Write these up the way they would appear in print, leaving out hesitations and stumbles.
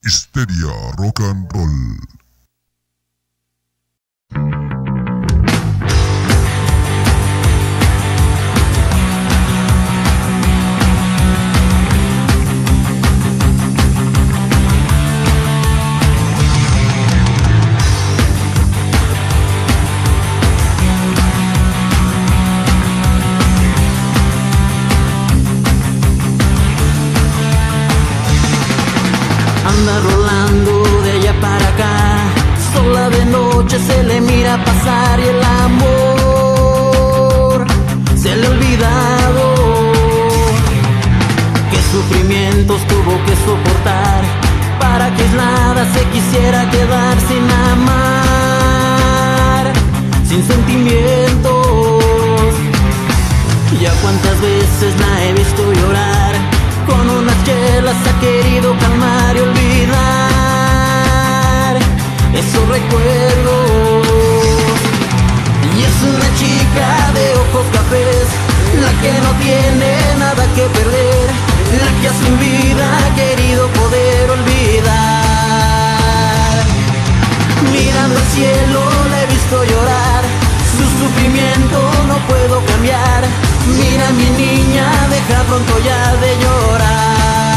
Histeria Rock and Roll. Anda rolando de allá para acá, sola de noche se le mira pasar y el amor se le ha olvidado. Qué sufrimientos tuvo que soportar para que aislada se quisiera quedar sin amar, sin sentimientos. Ya cuántas veces la he visto llorar, con unas chelas ha querido calmar y olvidar esos recuerdos. Y es una chica de ojos cafés, la que no tiene nada que perder, la que a su vida ha querido poder olvidar. Mirando al cielo la he visto llorar, su sufrimiento no puedo cambiar. Mira mi niña, deja pronto ya de llorar.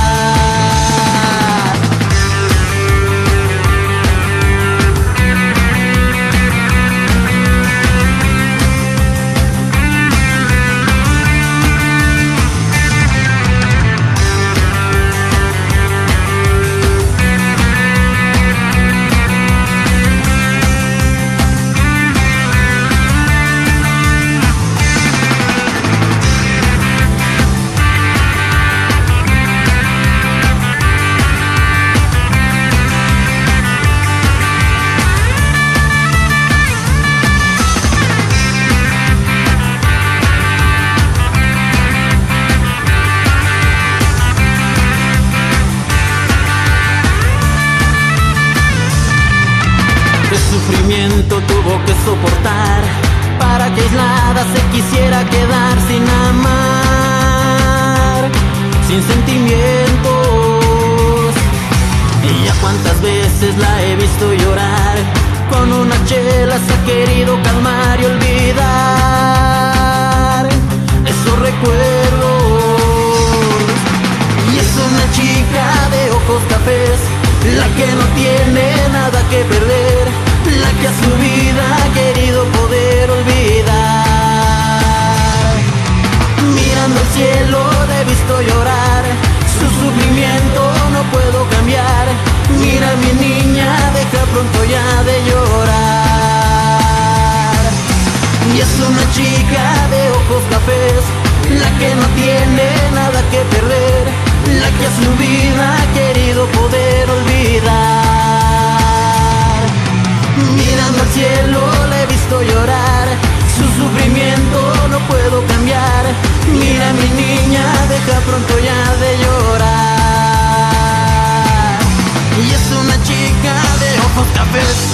Qué sufrimiento tuvo que soportar para que aislada se quisiera quedar sin amar, sin sentimientos. Y ya cuántas veces la he visto llorar, con unas chelas ha querido calmar y olvidar esos recuerdos. Y es una chica de ojos cafés, la que no tiene nada que perder, la que a su vida ha querido poder olvidar. Mirando al cielo la he visto llorar, su sufrimiento no puedo cambiar. Mira mi niña, deja pronto ya de llorar. Y es una chica de ojos cafés, la que no tiene nada que perder, la que a su vida ha querido poder olvidar. Mirando al cielo la he visto llorar, su sufrimiento no puedo cambiar. Mira mi niña, deja pronto ya de llorar. Y es una chica de ojos cafés.